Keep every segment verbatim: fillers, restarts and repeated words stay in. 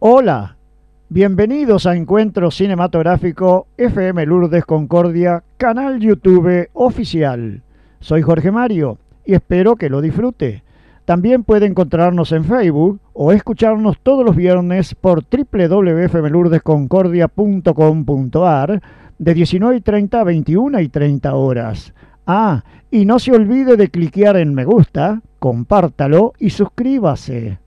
Hola, bienvenidos a Encuentro Cinematográfico F M Lourdes Concordia, canal YouTube oficial. Soy Jorge Mario y espero que lo disfrute. También puede encontrarnos en Facebook o escucharnos todos los viernes por w w w punto f m lourdes concordia punto com punto a r de diecinueve y treinta a veintiuna y treinta horas. Ah, y no se olvide de cliquear en me gusta, compártalo y suscríbase.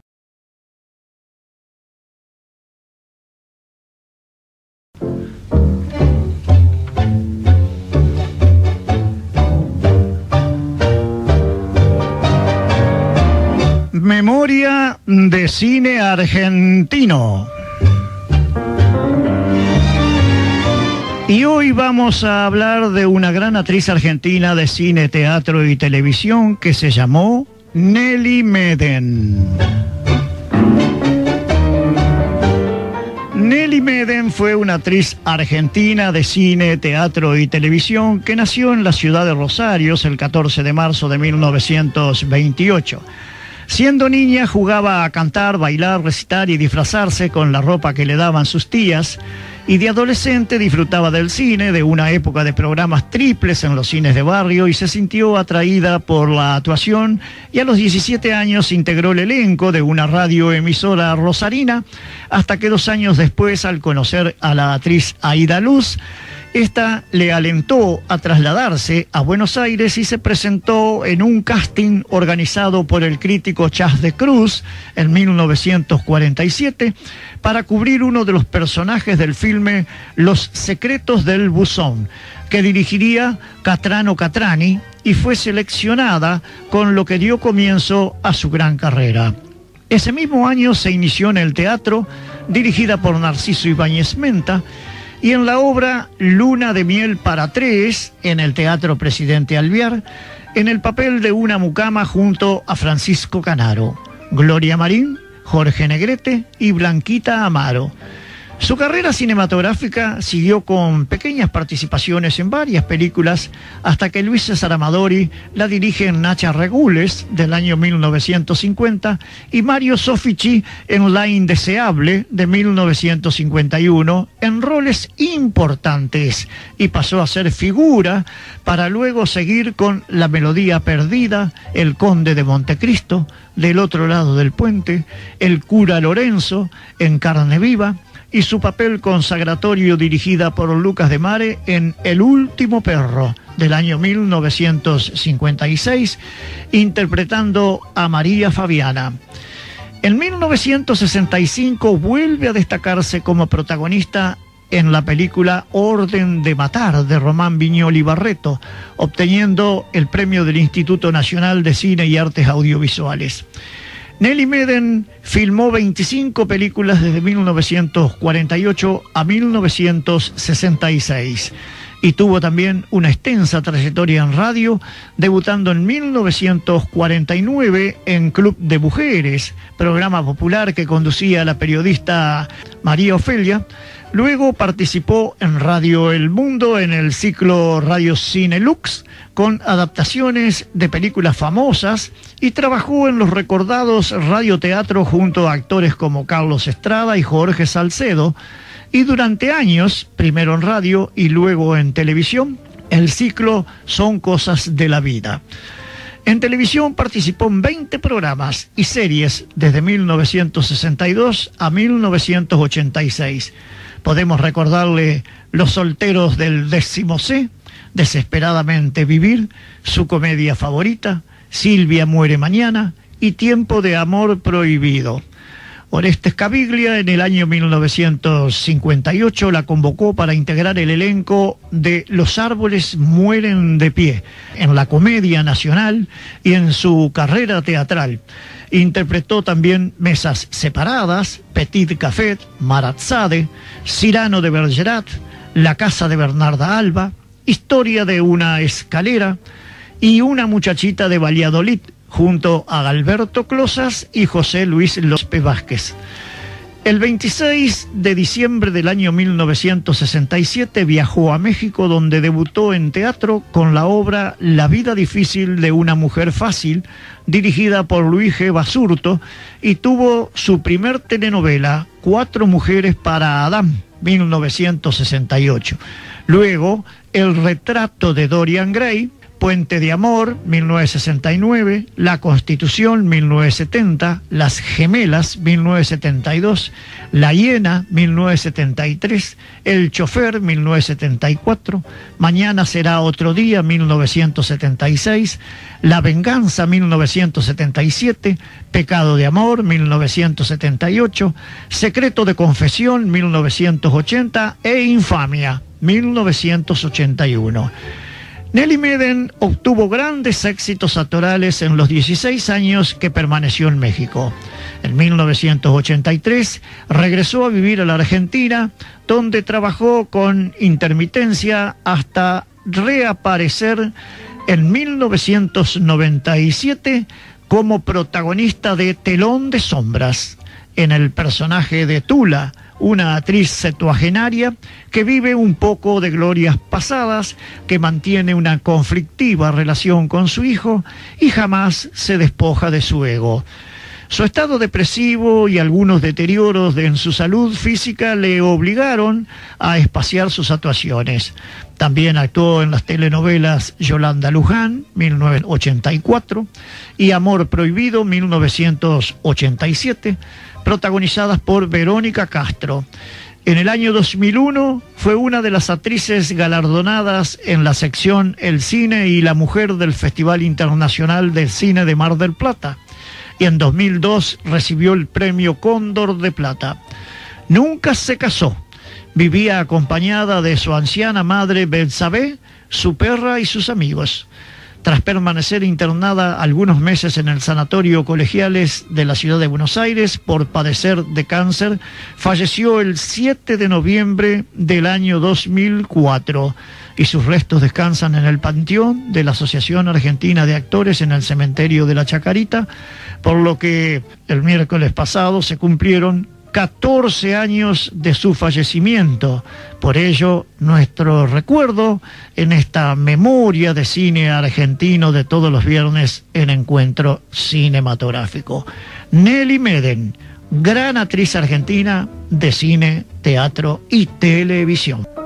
Memoria de cine argentino. Y hoy vamos a hablar de una gran actriz argentina de cine, teatro y televisión que se llamó Nelly Meden. Nelly Meden fue una actriz argentina de cine, teatro y televisión que nació en la ciudad de Rosario el catorce de marzo de mil novecientos veintiocho. Siendo niña jugaba a cantar, bailar, recitar y disfrazarse con la ropa que le daban sus tías, y de adolescente disfrutaba del cine, de una época de programas triples en los cines de barrio, y se sintió atraída por la actuación, y a los diecisiete años integró el elenco de una radioemisora rosarina, hasta que dos años después, al conocer a la actriz Aída Luz, esta le alentó a trasladarse a Buenos Aires y se presentó en un casting organizado por el crítico Chas de Cruz en mil novecientos cuarenta y siete para cubrir uno de los personajes del filme Los Secretos del Buzón, que dirigiría Catrano Catrani, y fue seleccionada, con lo que dio comienzo a su gran carrera. Ese mismo año se inició en el teatro, dirigida por Narciso Ibáñez Menta, y en la obra Luna de Miel para Tres, en el Teatro Presidente Alvear, en el papel de una mucama junto a Francisco Canaro, Gloria Marín, Jorge Negrete y Blanquita Amaro. Su carrera cinematográfica siguió con pequeñas participaciones en varias películas, hasta que Luis César Amadori la dirige en Nacha Regules, del año mil novecientos cincuenta, y Mario Soffici en La Indeseable, de mil novecientos cincuenta y uno, en roles importantes, y pasó a ser figura para luego seguir con La Melodía Perdida, El Conde de Montecristo, Del Otro Lado del Puente, El Cura Lorenzo, en Carne Viva, y su papel consagratorio dirigida por Lucas de Mare en El Último Perro, del año mil novecientos cincuenta y seis, interpretando a María Fabiana. En mil novecientos sesenta y cinco vuelve a destacarse como protagonista en la película Orden de Matar, de Román Viñoly Barreto, obteniendo el premio del Instituto Nacional de Cine y Artes Audiovisuales. Nelly Meden filmó veinticinco películas desde mil novecientos cuarenta y ocho a mil novecientos sesenta y seis, y tuvo también una extensa trayectoria en radio, debutando en mil novecientos cuarenta y nueve en Club de Mujeres, programa popular que conducía la periodista María Ofelia. Luego participó en Radio El Mundo en el ciclo Radio Cine Lux, con adaptaciones de películas famosas, y trabajó en los recordados radioteatros junto a actores como Carlos Estrada y Jorge Salcedo, y durante años, primero en radio y luego en televisión, el ciclo Son Cosas de la Vida. En televisión participó en veinte programas y series desde mil novecientos sesenta y dos a mil novecientos ochenta y seis. Podemos recordarle Los Solteros del Décimo C, Desesperadamente Vivir, su comedia favorita, Silvia Muere Mañana y Tiempo de Amor Prohibido. Orestes Caviglia en el año mil novecientos cincuenta y ocho la convocó para integrar el elenco de Los Árboles Mueren de Pie, en la Comedia Nacional y en su carrera teatral. Interpretó también Mesas Separadas, Petit Café, Maratzade, Cyrano de Bergerac, La Casa de Bernarda Alba, Historia de una Escalera y Una Muchachita de Valladolid, junto a Alberto Closas y José Luis López Vázquez. El veintiséis de diciembre del año mil novecientos sesenta y siete viajó a México, donde debutó en teatro con la obra La vida difícil de una mujer fácil, dirigida por Luis G. Basurto, y tuvo su primer telenovela, Cuatro mujeres para Adán, mil novecientos sesenta y ocho. Luego, El retrato de Dorian Gray, Puente de Amor, mil novecientos sesenta y nueve, La Constitución, mil novecientos setenta, Las Gemelas, mil novecientos setenta y dos, La Hiena, mil novecientos setenta y tres, El Chofer, mil novecientos setenta y cuatro, Mañana será otro día, mil novecientos setenta y seis, La Venganza, mil novecientos setenta y siete, Pecado de Amor, mil novecientos setenta y ocho, Secreto de Confesión, mil novecientos ochenta e Infamia, mil novecientos ochenta y uno. Nelly Meden obtuvo grandes éxitos actorales en los dieciséis años que permaneció en México. En mil novecientos ochenta y tres regresó a vivir a la Argentina, donde trabajó con intermitencia hasta reaparecer en mil novecientos noventa y siete como protagonista de Telón de Sombras, en el personaje de Tula, una actriz septuagenaria que vive un poco de glorias pasadas, que mantiene una conflictiva relación con su hijo y jamás se despoja de su ego. Su estado depresivo y algunos deterioros en su salud física le obligaron a espaciar sus actuaciones. También actuó en las telenovelas Yolanda Luján, mil novecientos ochenta y cuatro, y Amor Prohibido, mil novecientos ochenta y siete, protagonizadas por Verónica Castro. En el año dos mil uno fue una de las actrices galardonadas en la sección El Cine y la Mujer del Festival Internacional del Cine de Mar del Plata, y en dos mil dos recibió el premio Cóndor de Plata. Nunca se casó. Vivía acompañada de su anciana madre Betsabé, su perra y sus amigos. Tras permanecer internada algunos meses en el Sanatorio Colegiales de la ciudad de Buenos Aires por padecer de cáncer, falleció el siete de noviembre del año dos mil cuatro y sus restos descansan en el Panteón de la Asociación Argentina de Actores en el Cementerio de la Chacarita, por lo que el miércoles pasado se cumplieron catorce años de su fallecimiento. Por ello, nuestro recuerdo en esta memoria de cine argentino de todos los viernes en Encuentro Cinematográfico. Nelly Meden, gran actriz argentina de cine, teatro y televisión.